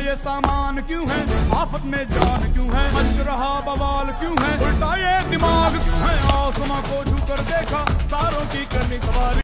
ये सामान क्यों है, आफत में जान क्यों है, मच रहा बवाल क्यों है, उल्टा ये दिमाग क्यों है। आसमां को छू कर देखा, तारों की करनी सवारी।